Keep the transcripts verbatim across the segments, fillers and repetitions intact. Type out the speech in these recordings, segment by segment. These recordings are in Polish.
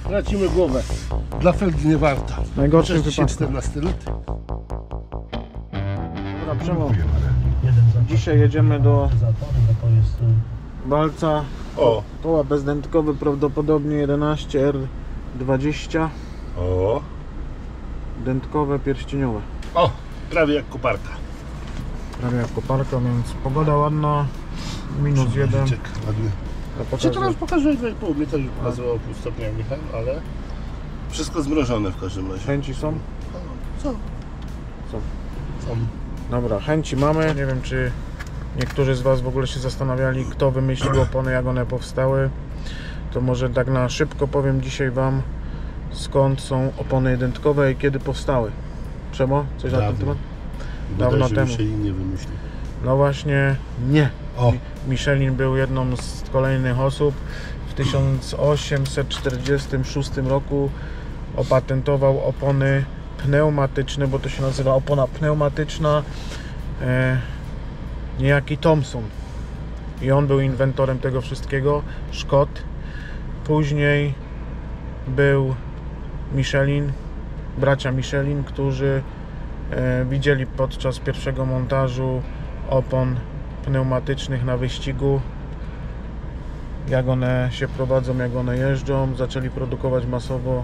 tracimy głowę. Dla felgi nie warto. Najgorszy wypadek. czternasty luty. Dobra, Przemo. Dzisiaj jedziemy do Balca. O. Koła bezdętkowe, prawdopodobnie jedenaście R dwadzieścia. O. Dętkowe, pierścieniowe. O, prawie jak koparka. Prawie jak koparka, więc pogoda ładna. Minus jeden. Ładny. Ja Czy to nas pokazuje dwa i pół? Mnie też pokazywało pół stopnia, Michał, ale wszystko zmrożone w każdym razie. Chęci są? Co? Są. Są. Dobra, chęci mamy. Nie wiem, czy niektórzy z Was w ogóle się zastanawiali, kto wymyślił opony, jak one powstały. To może tak na szybko powiem dzisiaj Wam, skąd są opony dętkowe i kiedy powstały. Przemo? Coś na ten temat? Dawno temu. Michelin nie wymyślił. No właśnie nie. O. Michelin był jedną z kolejnych osób. W tysiąc osiemset czterdziestym szóstym roku opatentował opony pneumatyczne, bo to się nazywa opona pneumatyczna, e, niejaki Thomson. I on był inwentorem tego wszystkiego, Szkot. Później był Michelin, bracia Michelin, którzy e, widzieli podczas pierwszego montażu opon pneumatycznych na wyścigu, jak one się prowadzą, jak one jeżdżą. Zaczęli produkować masowo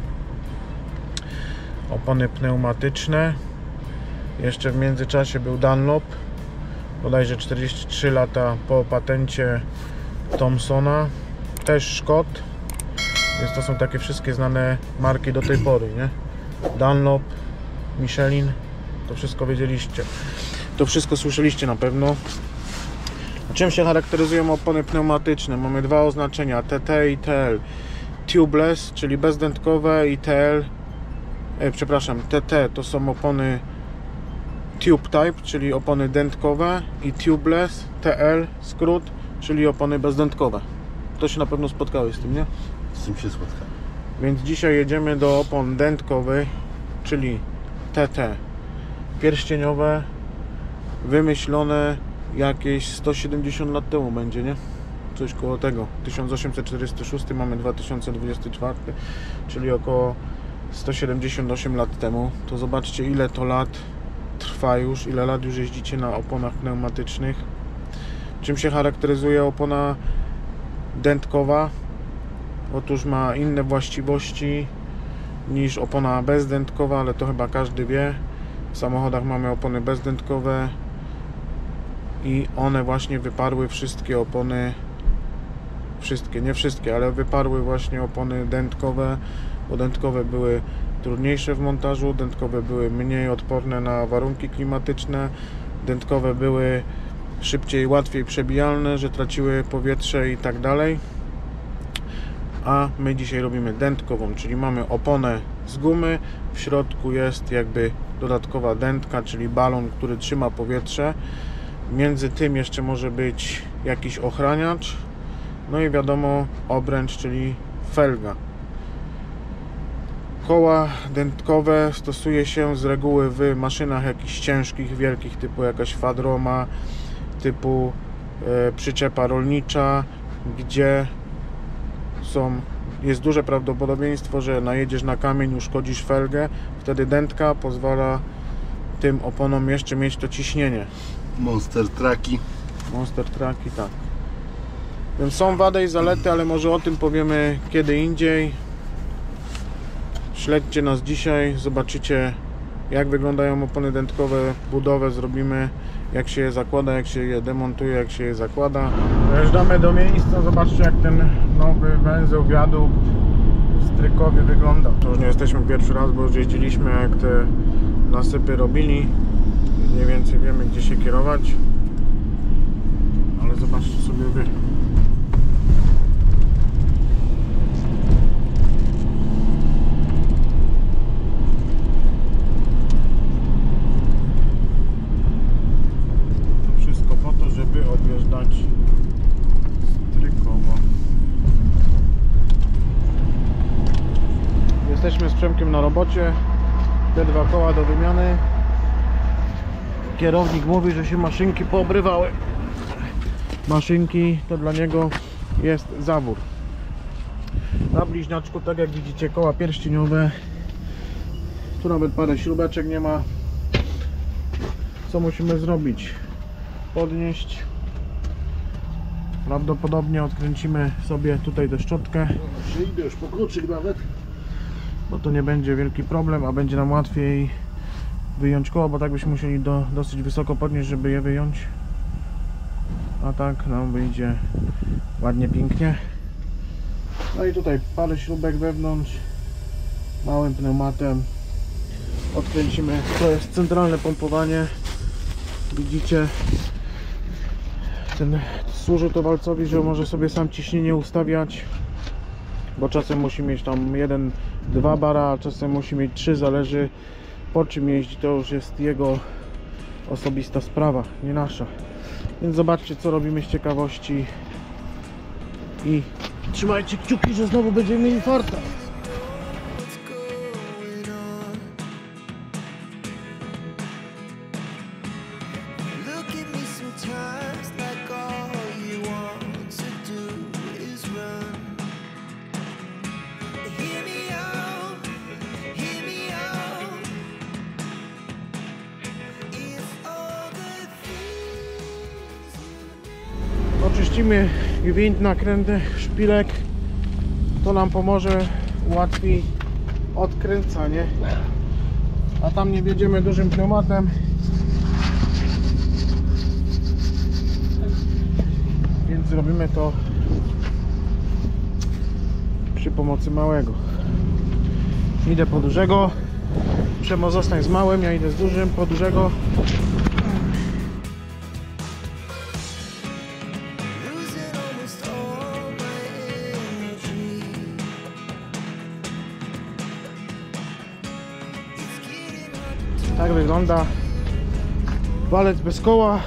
opony pneumatyczne. Jeszcze w międzyczasie był Dunlop, bodajże czterdzieści trzy lata po patencie Thomsona, też Szkot, więc to są takie wszystkie znane marki do tej pory, nie? Dunlop, Michelin, to wszystko wiedzieliście, to wszystko słyszeliście na pewno. Czym się charakteryzują opony pneumatyczne? Mamy dwa oznaczenia, T T i T L. Tubeless, czyli bezdętkowe, i T L, e, przepraszam, T T to są opony tube type, czyli opony dętkowe, i tubeless, T L, skrót, czyli opony bezdętkowe. To się na pewno spotkałeś z tym, nie? Z tym się spotkałem. Więc dzisiaj jedziemy do opon dętkowych, czyli T T. Pierścieniowe, wymyślone jakieś sto siedemdziesiąt lat temu będzie, nie? Coś koło tego. tysiąc osiemset czterdziesty szósty, mamy dwa tysiące dwudziesty czwarty, czyli około sto siedemdziesiąt osiem lat temu. To zobaczcie, ile to lat trwa już, ile lat już jeździcie na oponach pneumatycznych. Czym się charakteryzuje opona dętkowa? Otóż ma inne właściwości niż opona bezdętkowa, ale to chyba każdy wie. W samochodach mamy opony bezdętkowe i one właśnie wyparły wszystkie opony, wszystkie, nie wszystkie, ale wyparły właśnie opony dętkowe, bo dętkowe były trudniejsze w montażu, dętkowe były mniej odporne na warunki klimatyczne, dętkowe były szybciej, łatwiej przebijalne, że traciły powietrze i tak dalej. A my dzisiaj robimy dętkową, czyli mamy oponę z gumy, w środku jest jakby dodatkowa dętka, czyli balon, który trzyma powietrze. Między tym jeszcze może być jakiś ochraniacz, no i wiadomo obręcz, czyli felga. Koła dętkowe stosuje się z reguły w maszynach jakichś ciężkich, wielkich, typu jakaś fadroma, typu e, przyczepa rolnicza, gdzie są, jest duże prawdopodobieństwo, że najedziesz na kamień, uszkodzisz felgę. Wtedy dętka pozwala tym oponom jeszcze mieć to ciśnienie. Monster Trucki. Monster Trucki, tak. Więc są wady i zalety, ale może o tym powiemy kiedy indziej. Śledźcie nas dzisiaj, zobaczycie, jak wyglądają opony dętkowe, budowę zrobimy, jak się je zakłada, jak się je demontuje, jak się je zakłada. Dojeżdżamy do miejsca, zobaczcie, jak ten nowy węzeł, wiadukt w Strykowie wygląda. To już nie jesteśmy pierwszy raz, bo już jeździliśmy, jak te nasypy robili. Mniej więcej wiemy, gdzie się kierować, ale zobaczcie sobie wy. To wszystko po to, żeby objeżdżać Strykowo. Jesteśmy z Przemkiem na robocie, te dwa koła do wymiany. Kierownik mówi, że się maszynki poobrywały. Maszynki to dla niego jest zawór. Na bliźniaczku, tak jak widzicie, koła pierścieniowe. Tu nawet parę śrubeczek nie ma. Co musimy zrobić? Podnieść. Prawdopodobnie odkręcimy sobie tutaj tę szczotkę, Przyjdę już po kluczyk nawet. bo to nie będzie wielki problem, a będzie nam łatwiej wyjąć koło, bo tak byśmy musieli do, dosyć wysoko podnieść, żeby je wyjąć. A tak nam wyjdzie ładnie, pięknie. No i tutaj parę śrubek wewnątrz, małym pneumatem odkręcimy. To jest centralne pompowanie. Widzicie, ten służy to walcowi, że może sobie sam ciśnienie ustawiać, bo czasem musi mieć tam jeden, dwa bara, a czasem musi mieć trzy, zależy po czym jeździ, to już jest jego osobista sprawa, nie nasza. Więc zobaczcie, co robimy z ciekawości i trzymajcie kciuki, że znowu będziemy mieli farta. Oczyścimy gwint, nakręty, szpilek. To nam pomoże, ułatwi odkręcanie. A tam nie wjedziemy dużym pneumatem. Więc zrobimy to przy pomocy małego. Idę po dużego. Przemo, zostań z małym, ja idę z dużym, po dużego. Tak wygląda walec bez koła.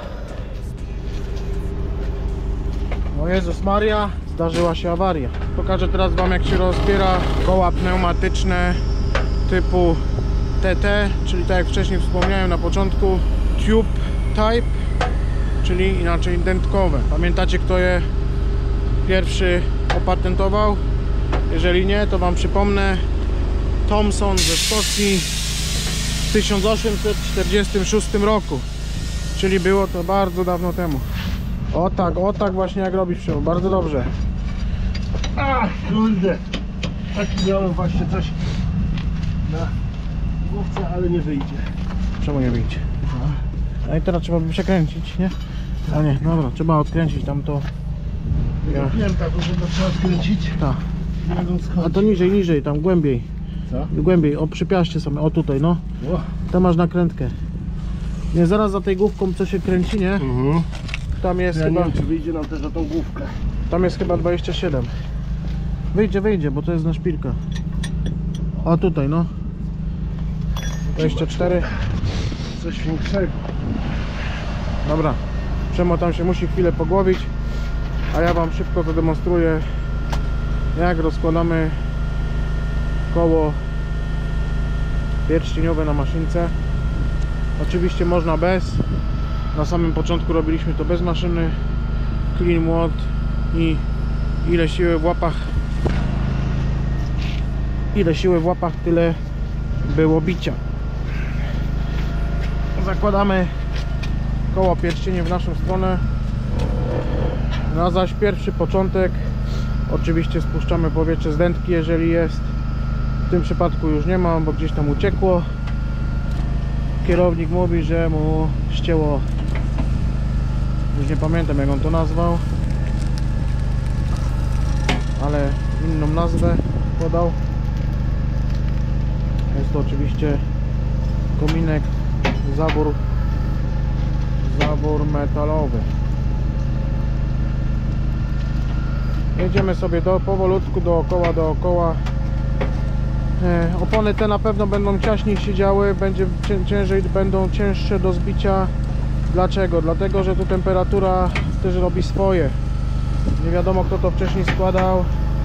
O Jezus Maria, zdarzyła się awaria. Pokażę teraz wam, jak się rozbiera koła pneumatyczne typu T T, czyli tak jak wcześniej wspomniałem na początku, Tube Type, czyli inaczej dętkowe. Pamiętacie, kto je pierwszy opatentował? Jeżeli nie, to wam przypomnę. Thomson ze Szkocji w tysiąc osiemset czterdziestym szóstym roku, czyli było to bardzo dawno temu. O tak, o tak właśnie jak robisz, Przemo, bardzo dobrze. Ach, kurde. Tak miałem właśnie coś na główce, ale nie wyjdzie. Czemu nie wyjdzie? A i teraz trzeba by przekręcić, nie? A nie, dobra, trzeba odkręcić tamto. Ja wiem, tak, że to trzeba skręcić. Tak. A to niżej, niżej, tam głębiej. Co? Głębiej, o przypiaście sobie, o tutaj, no. O. Tam masz nakrętkę. Nie, zaraz za tej główką, co się kręci, nie? Mhm. Tam jest Ja chyba, nie wiem, czy wyjdzie nam też na tą główkę. tam jest chyba dwadzieścia siedem. Wyjdzie, wyjdzie, bo to jest na szpilka. O tutaj, no. dwadzieścia cztery. Coś większego. Dobra. Przemo tam się musi chwilę pogłowić, a ja wam szybko zademonstruję, jak rozkładamy koło pierścieniowe na maszynce. Oczywiście można bez. Na samym początku robiliśmy to bez maszyny. Clean młot i ile siły w łapach, ile siły w łapach, tyle było bicia. Zakładamy koło pierścienie w naszą stronę. Na zaś pierwszy początek oczywiście spuszczamy powietrze z dętki, jeżeli jest. W tym przypadku już nie ma, bo gdzieś tam uciekło. Kierownik mówi, że mu ścięło, już nie pamiętam jak on to nazwał, ale inną nazwę podał. Jest to oczywiście kominek, zawór, zawór metalowy. Jedziemy sobie do, powolutku dookoła, dookoła. E, opony te na pewno będą ciaśniej siedziały, będzie ciężej, będą cięższe do zbicia. Dlaczego? Dlatego, że tu temperatura też robi swoje. Nie wiadomo, kto to wcześniej składał,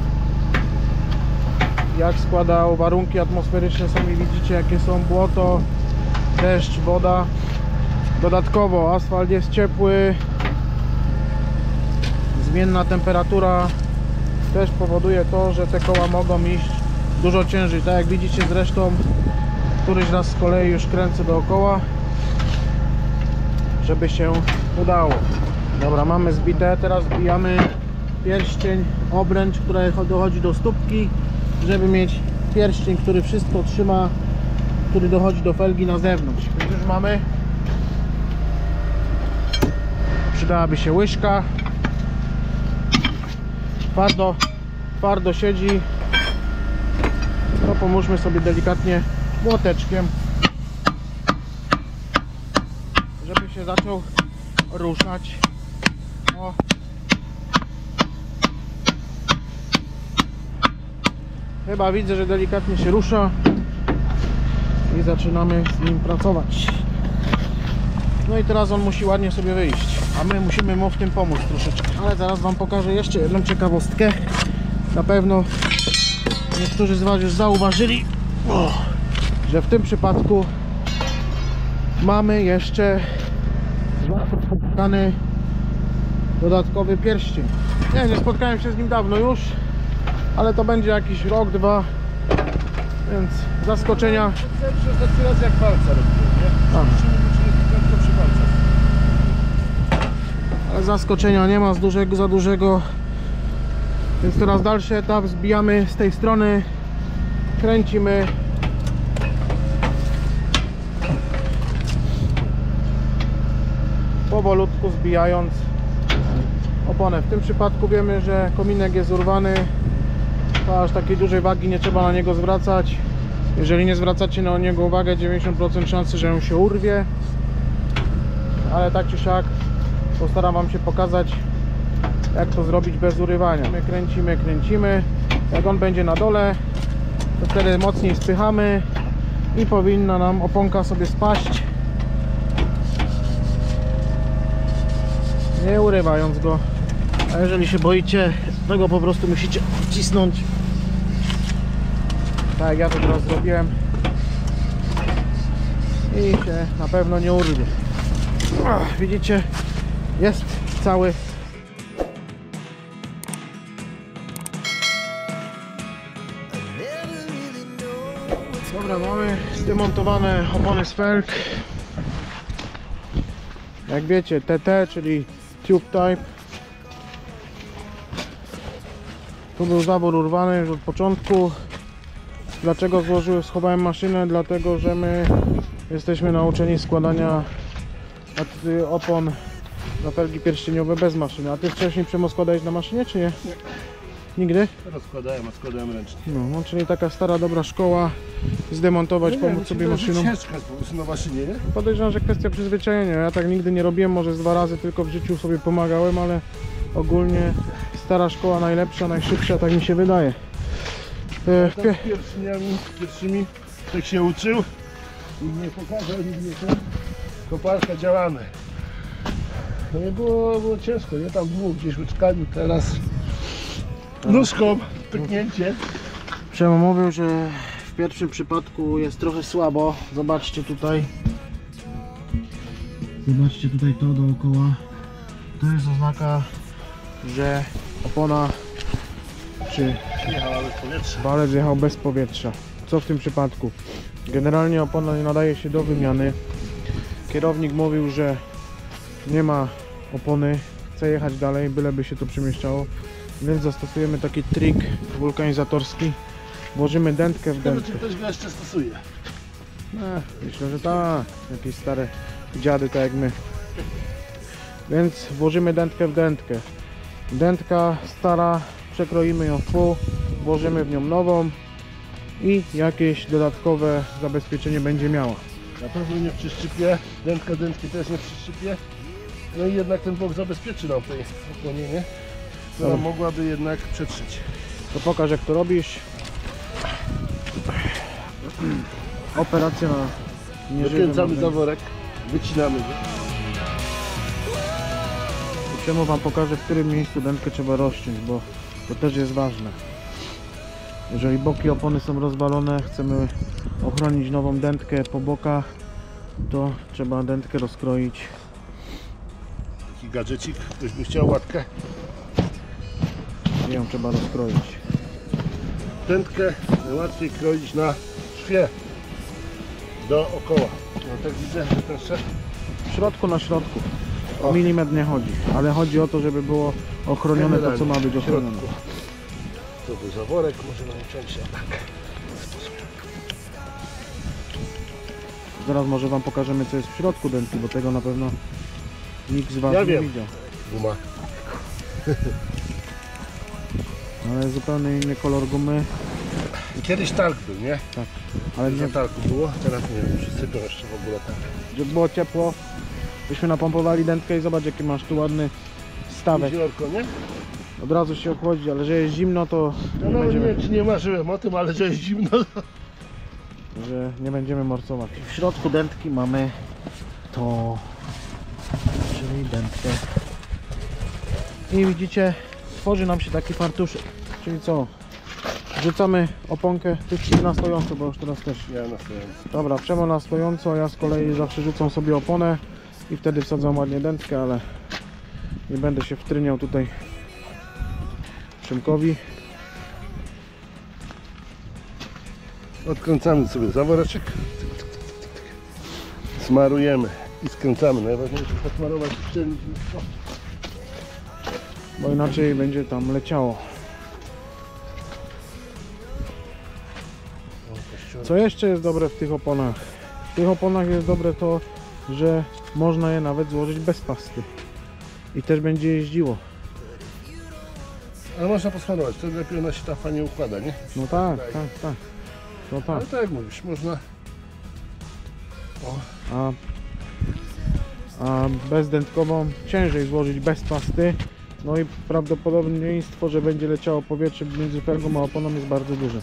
jak składał, warunki atmosferyczne sami widzicie, jakie są, błoto, deszcz, woda. Dodatkowo asfalt jest ciepły, zmienna temperatura też powoduje to, że te koła mogą iść dużo ciężej. Tak jak widzicie zresztą, któryś raz z kolei już kręcę dookoła, żeby się udało. Dobra, mamy zbite, teraz zbijamy pierścień, obręcz, która dochodzi do stópki, żeby mieć pierścień, który wszystko trzyma, który dochodzi do felgi na zewnątrz. Więc już mamy. Przydałaby się łyżka. Twardo, twardo siedzi. To pomóżmy sobie delikatnie młoteczkiem, żeby się zaczął ruszać. O. Chyba widzę, że delikatnie się rusza i zaczynamy z nim pracować. No i teraz on musi ładnie sobie wyjść, a my musimy mu w tym pomóc troszeczkę. Ale zaraz wam pokażę jeszcze jedną ciekawostkę. Na pewno niektórzy z was już zauważyli, o, że w tym przypadku mamy jeszcze spotkany dodatkowy pierścień. Nie, nie spotkałem się z nim dawno już, ale to będzie jakiś rok, dwa, więc zaskoczenia. Ostatni raz jak palca robiłem, nie? A. Tylko przy palcach. Ale zaskoczenia nie ma z dużego, za dużego. Więc teraz dalszy etap, zbijamy z tej strony, kręcimy. Powolutku zbijając oponę. W tym przypadku wiemy, że kominek jest urwany, to aż takiej dużej wagi nie trzeba na niego zwracać. Jeżeli nie zwracacie na niego uwagę, dziewięćdziesiąt procent szansy, że on się urwie. Ale tak czy siak postaram wam się pokazać, jak to zrobić bez urywania. My kręcimy, kręcimy. Jak on będzie na dole, to wtedy mocniej spychamy i powinna nam oponka sobie spaść, nie urywając go. A jeżeli się boicie, to go po prostu musicie wcisnąć, tak jak ja to teraz zrobiłem, i się na pewno nie urwie. Ach, widzicie, jest cały. Dobra, mamy zdemontowane opony z felg. Jak wiecie, T T, czyli Tube Type. Tu był zawór urwany już od początku. Dlaczego złożyłem, schowałem maszynę? Dlatego, że my jesteśmy nauczeni składania opon na felgi pierścieniowe bez maszyny. A ty wcześniej, Przemo, składałeś na maszynie, czy nie? Nie. Nigdy? Teraz składałem, a składałem ręcznie. No, no, czyli taka stara, dobra szkoła, zdemontować, No nie, pomóc no sobie to maszyną. ciężko jest po prostu na maszynie, nie? Podejrzewam, że kwestia przyzwyczajenia. Ja tak nigdy nie robiłem, może z dwa razy tylko w życiu sobie pomagałem, ale ogólnie stara szkoła najlepsza, najszybsza, tak mi się wydaje. E, Tam z pierwszymi, pierwszymi tak się uczył i nie pokazał, nikt nie ten. Koparka działamy. No i było, było ciężko, nie? Tam dwóch gdzieś łyczkami, teraz nóżką, pyknięcie. Przemo mówił, że w pierwszym przypadku jest trochę słabo. Zobaczcie tutaj. Zobaczcie tutaj to dookoła. To jest oznaka, że opona czy Jechała bez powietrza. walec jechał bez powietrza. Co w tym przypadku? Generalnie opona nie nadaje się do wymiany. Kierownik mówił, że nie ma opony, chce jechać dalej, byleby się to przemieszczało. Więc zastosujemy taki trik wulkanizatorski. Włożymy dętkę w Ciekawe, dętkę. czy ktoś go jeszcze stosuje. E, myślę, że tak. Jakieś stare dziady, tak jak my. Więc włożymy dętkę w dętkę. Dętka stara, przekroimy ją w pół, włożymy w nią nową i jakieś dodatkowe zabezpieczenie będzie miała. Na pewno nie przy szczypie, dętka dętki też nie przy szczypie. No i jednak ten bok zabezpieczy nam tej oponie, nie? Która Dobra. mogłaby jednak przetrzeć. To pokaż, jak to robisz. Operacja na nieżywym Wykręcamy organizmie. zaworek, wycinamy go. Czemu wam pokażę, w którym miejscu dętkę trzeba rozciąć, bo to też jest ważne. Jeżeli boki opony są rozwalone, chcemy ochronić nową dętkę po bokach, to trzeba dętkę rozkroić. Taki gadżecik, ktoś by chciał łatkę. najłatwiej ją trzeba rozkroić. Dętkę najłatwiej kroić na szwie dookoła. No tak widzę, że ten szef W środku na środku. O O. milimetr nie chodzi, ale chodzi o to, żeby było ochronione to, co ma być w ochronione. środku. To był zaworek, może nam ciąć się tak. Zaraz może wam pokażemy, co jest w środku dętki, bo tego na pewno nikt z was Ja nie wiem. widział. Guma. Ale zupełnie inny kolor gumy, Kiedyś talk był, nie? tak. Ale Nie nie, talku było, teraz nie wiem, czy sypią jeszcze w ogóle tak. jak było ciepło, byśmy napompowali dętkę i zobacz, jaki masz tu ładny stawek. Jeziorko, nie? Od razu się ochłodzi, ale że jest zimno, to No, nie no będziemy, nie, czy nie marzyłem o tym, ale że jest zimno. że nie będziemy morsować. W środku dętki mamy to, czyli dętkę. I widzicie, tworzy nam się taki fartuszek. Czyli co? Wrzucamy oponkę, ty wrzuć na stojąco, bo już teraz też. Ja na swoim. Dobra, Przemo na stojąco, a ja z kolei zawsze rzucam sobie oponę i wtedy wsadzam ładnie dętkę, ale nie będę się wtryniał tutaj Przemkowi. Odkręcamy sobie zaworeczek. Smarujemy i skręcamy. Najważniejsze posmarować szczelnie. Bo inaczej będzie tam leciało. Co jeszcze jest dobre w tych oponach? W tych oponach jest dobre to, że można je nawet złożyć bez pasty. I też będzie jeździło. Ale można posmarować, wtedy lepiej ona się ta fajnie układa, nie? No tak, tak, tak. No tak. Ale tak jak mówisz, można. O, A, a bezdętkową ciężej złożyć bez pasty. No i prawdopodobieństwo, że będzie leciało powietrze między felgą a oponą jest bardzo duże.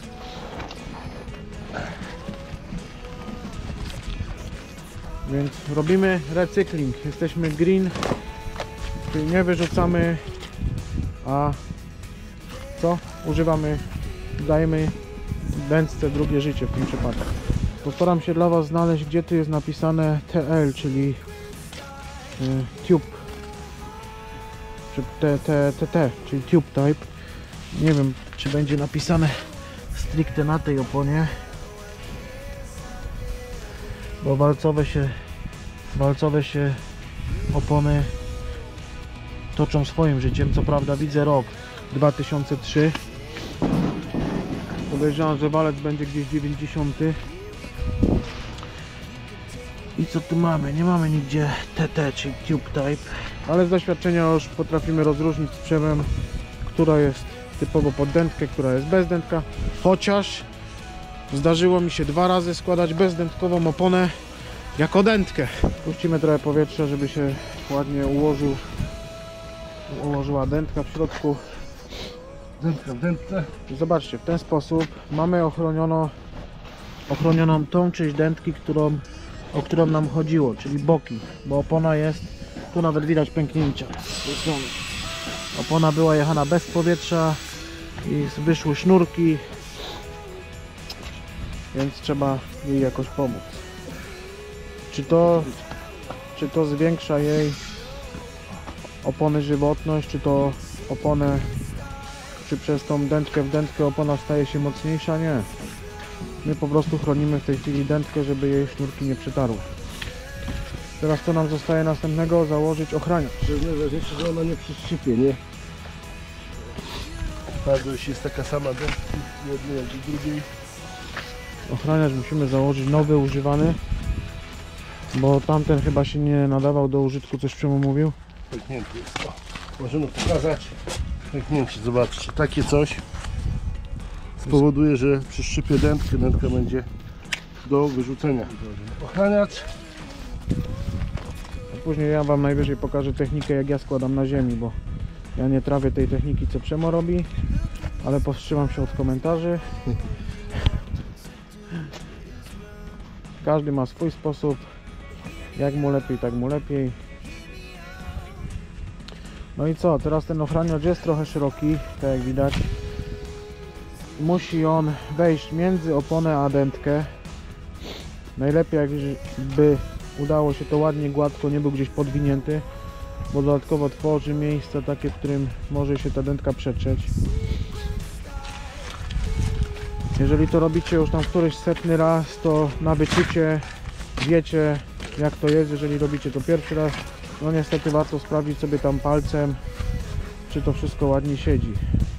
Więc robimy recykling. Jesteśmy green, czyli nie wyrzucamy, a co? Używamy, dajemy dętce drugie życie w tym przypadku. Postaram się dla was znaleźć, gdzie tu jest napisane T L, czyli y, tube, czy T T T T, czyli tube type. Nie wiem, czy będzie napisane stricte na tej oponie, bo walcowe się walcowe się opony toczą swoim życiem. Co prawda widzę rok dwa tysiące trzeci. Podejrzewam, że walec będzie gdzieś dziewięćdziesiąty. I co tu mamy? Nie mamy nigdzie T T, czyli tube type. Ale z doświadczenia już potrafimy rozróżnić z Przemem, która jest typowo pod dętkę, która jest bez dętka. Chociaż zdarzyło mi się dwa razy składać bezdętkową oponę jako dętkę. Puścimy trochę powietrza, żeby się ładnie ułożył, ułożyła dętka w środku. dętka w dętce. Zobaczcie, w ten sposób mamy ochroniono, ochronioną tą część dętki, którą, o którą nam chodziło, czyli boki, bo opona jest, tu nawet widać pęknięcia. Opona była jechana bez powietrza i wyszły sznurki, więc trzeba jej jakoś pomóc. Czy to, czy to zwiększa jej opony żywotność, czy to oponę, czy przez tą dętkę w dętkę opona staje się mocniejsza? Nie. My po prostu chronimy w tej chwili dętkę, żeby jej sznurki nie przetarły. Teraz co nam zostaje następnego? Założyć ochraniacz. To jest najważniejsze, że ona nie przyszczypie, nie? Bardzo jeśli jest taka sama dętka, jednej jak i drugiej. Ochraniacz musimy założyć nowy, używany, bo tamten chyba się nie nadawał do użytku, coś Przemo mówił. Pęknięty jest. O, możemy pokazać. Pęknięcie, zobaczcie, takie coś spowoduje, że przyszczypie dętkę, dętka będzie do wyrzucenia. Ochraniacz. A później ja wam najwyżej pokażę technikę, jak ja składam na ziemi, bo ja nie trawię tej techniki, co Przemo robi, ale powstrzymam się od komentarzy. Każdy ma swój sposób, jak mu lepiej, tak mu lepiej. No i co, teraz ten ochraniacz jest trochę szeroki, tak jak widać. Musi on wejść między oponę a dętkę. Najlepiej jakby udało się to ładnie, gładko, nie był gdzieś podwinięty. bo dodatkowo tworzy miejsce takie, w którym może się ta dętka przetrzeć. Jeżeli to robicie już tam któryś setny raz, to na wyczucie wiecie, jak to jest. Jeżeli robicie to pierwszy raz, no niestety warto sprawdzić sobie tam palcem, czy to wszystko ładnie siedzi.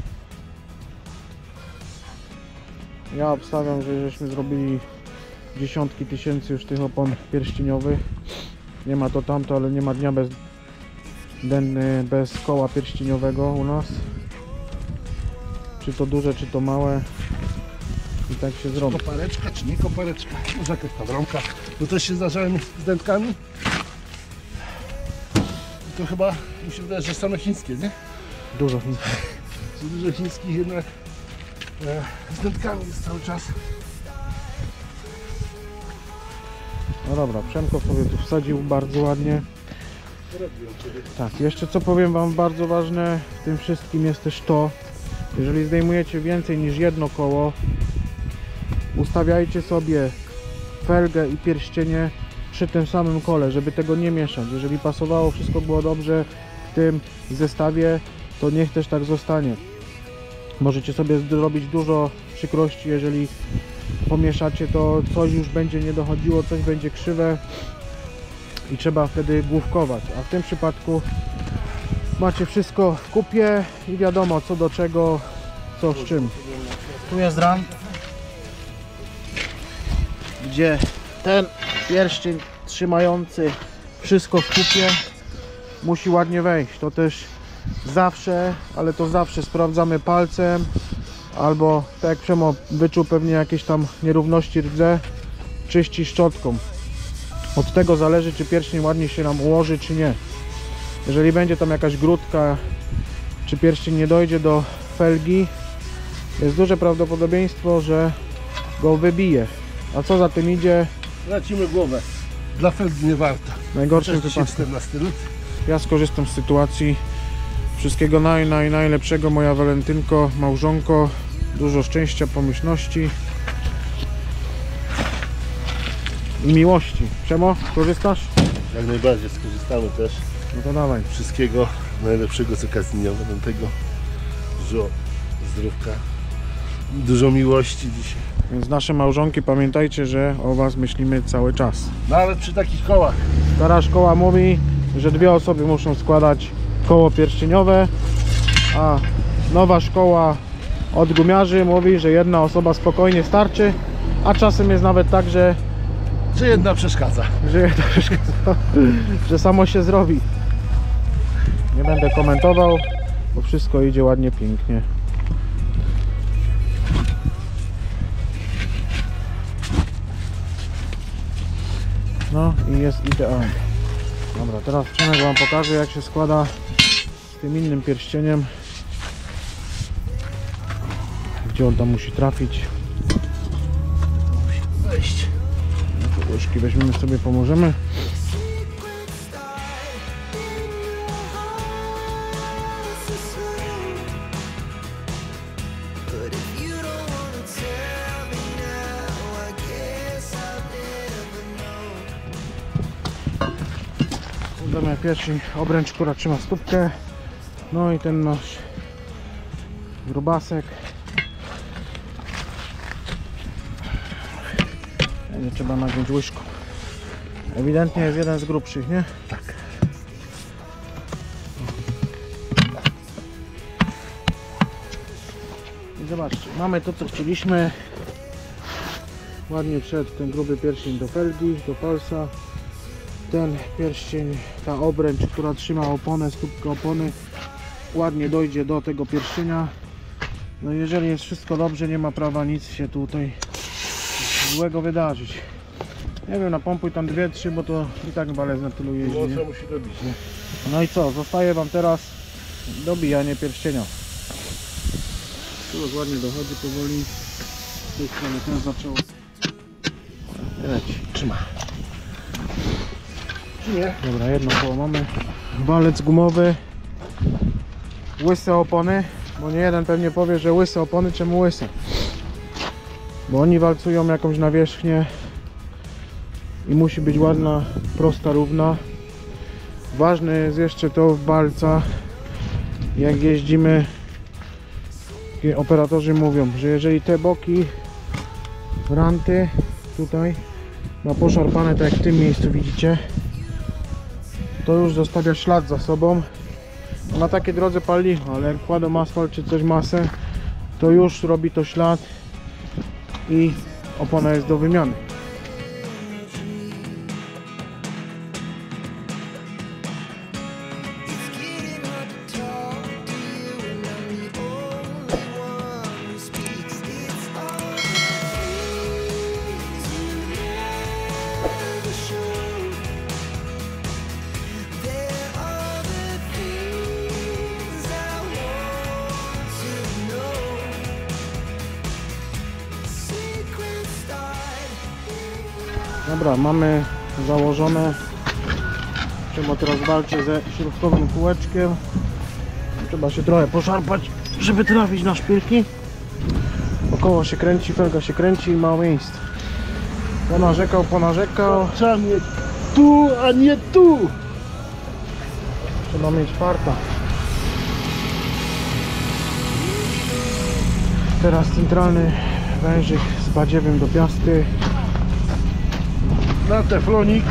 Ja obstawiam, że żeśmy zrobili dziesiątki tysięcy już tych opon pierścieniowych. Nie ma to tamto, ale nie ma dnia bez, bez koła pierścieniowego u nas. Czy to duże, czy to małe. I tak się zrobi. Kopareczka czy nie kopareczka? Może jakaś pawrąka. Bo też się zdarzałem z dętkami. I to chyba mi się wydaje, że same chińskie, nie? Dużo chińskich. Dużo chińskich jednak e, z dętkami jest cały czas. No dobra, Przemko sobie tu wsadził bardzo ładnie. Tak, jeszcze co powiem wam bardzo ważne w tym wszystkim jest też to, jeżeli zdejmujecie więcej niż jedno koło, ustawiajcie sobie felgę i pierścienie przy tym samym kole, żeby tego nie mieszać. Jeżeli pasowało, wszystko było dobrze w tym zestawie, to niech też tak zostanie. Możecie sobie zrobić dużo przykrości, jeżeli pomieszacie, to coś już będzie nie dochodziło, coś będzie krzywe i trzeba wtedy główkować, a w tym przypadku macie wszystko w kupie i wiadomo co do czego, co z czym. Tu jest ram, gdzie ten pierścień trzymający wszystko w kupie musi ładnie wejść. To też zawsze, ale to zawsze sprawdzamy palcem, albo tak jak Przemo wyczuł pewnie jakieś tam nierówności rdze, czyści szczotką. Od tego zależy, czy pierścień ładnie się nam ułoży, czy nie. Jeżeli będzie tam jakaś grudka, czy pierścień nie dojdzie do felgi, jest duże prawdopodobieństwo, że go wybije. A co za tym idzie? Tracimy głowę. Dla felgi nie warto. W najgorszym Dzisiaj wypadku. czternasty lutego. Ja skorzystam z sytuacji. Wszystkiego naj, naj, najlepszego, moja Walentynko, małżonko. Dużo szczęścia, pomyślności i miłości. Przemo, korzystasz? Jak najbardziej skorzystamy też. No to dawaj. Wszystkiego najlepszego z okazji Dnia Walentyntego. Dużo zdrówka, dużo miłości dzisiaj. Więc nasze małżonki, pamiętajcie, że o was myślimy cały czas. Nawet przy takich kołach. Stara szkoła mówi, że dwie osoby muszą składać koło pierścieniowe, a nowa szkoła od gumiarzy mówi, że jedna osoba spokojnie starczy, a czasem jest nawet tak, że, Że jedna przeszkadza. że, jedna przeszkadza, że samo się zrobi. Nie będę komentował, bo wszystko idzie ładnie, pięknie. No i jest idealnie. Dobra, teraz Przemek wam pokaże, jak się składa z tym innym pierścieniem. Gdzie on tam musi trafić. Musi wejść. No to łyżki weźmiemy sobie, pomożemy. Damy pierwszy obręcz, która trzyma stópkę. No i ten nasz grubasek. Nie trzeba nagiąć łyżką. Ewidentnie jest jeden z grubszych, nie? Tak. I zobaczcie, mamy to co chcieliśmy. Ładnie wszedł ten gruby pierścień do felgi, do palca. Ten pierścień, ta obręcz, która trzyma oponę, stópkę opony, ładnie dojdzie do tego pierścienia. No jeżeli jest wszystko dobrze, nie ma prawa nic się tutaj złego wydarzyć. Nie wiem, napompuj tam dwie, trzy, bo to i tak walec na tylu jeździ. No Nie? co musi robić, nie? No i co, zostaje wam teraz dobijanie pierścienia. Tu już ładnie dochodzi powoli. Z tej strony też zaczęło. Leci. Trzyma. Nie. Dobra, jedno koło mamy. Walec gumowy. Łyse opony. Bo nie jeden pewnie powie, że łyse opony, czemu łyse? Bo oni walcują jakąś nawierzchnię i musi być ładna, prosta, równa. Ważne jest jeszcze to w balcach, jak jeździmy, operatorzy mówią, że jeżeli te boki, ranty tutaj ma poszarpane, tak jak w tym miejscu widzicie, to już zostawia ślad za sobą. Na takiej drodze pali, ale jak kładą asfalt czy coś masę, to już robi to ślad i opona jest do wymiany. Dobra, mamy założone. Trzeba teraz walczyć ze śrubkowym kółeczkiem. Trzeba się trochę poszarpać, żeby trafić na szpilki. Około się kręci, felga się kręci i ma miejsce. Ponarzekał, ponarzekał. Trzeba mieć tu, a nie tu. Trzeba mieć farta. Teraz centralny wężyk z badziewiem do piasty. Na teflonik.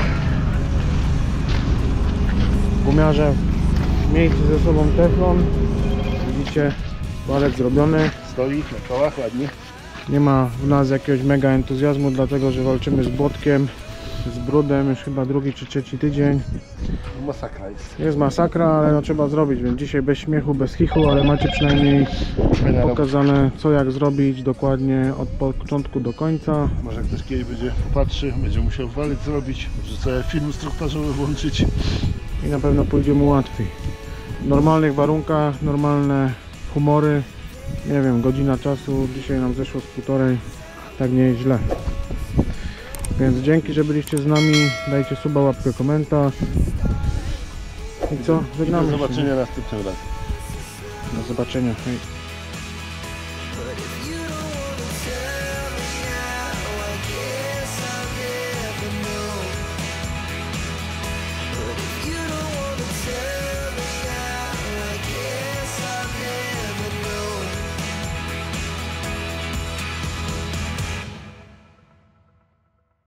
W gumiarze miejcie ze sobą teflon. Widzicie, walec zrobiony. Stoi na kołach ładnie. Nie ma w nas jakiegoś mega entuzjazmu, dlatego że walczymy z błotkiem, z brudem już chyba drugi czy trzeci tydzień. Masakra jest. Jest masakra, ale no trzeba zrobić, więc dzisiaj bez śmiechu, bez chichu, ale macie przynajmniej pokazane co jak zrobić dokładnie od początku do końca. Może ktoś kiedyś będzie popatrzy, będzie musiał walec zrobić, może sobie film instruktażowy włączyć. I na pewno pójdzie mu łatwiej. W normalnych warunkach, normalne humory, nie wiem, godzina czasu, dzisiaj nam zeszło z półtorej, tak nie jest źle. Więc dzięki, że byliście z nami, dajcie suba, łapkę, komentarz. I co? I do Żegnamy się. zobaczenia następnym razem. Do zobaczenia. Hej.